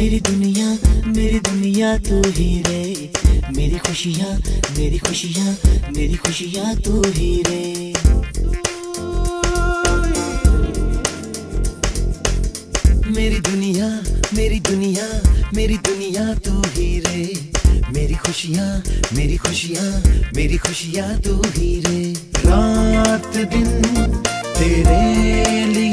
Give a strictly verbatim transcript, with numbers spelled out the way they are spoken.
मेरी दुनिया मेरी दुनिया तू ही रे, मेरी खुशियाँ मेरी खुशियाँ मेरी खुशियाँ तू ही रे। मेरी दुनिया मेरी दुनिया मेरी दुनिया तू ही रे, मेरी खुशियाँ मेरी खुशियाँ मेरी खुशियाँ तू ही रे। रात दिन तेरे लिए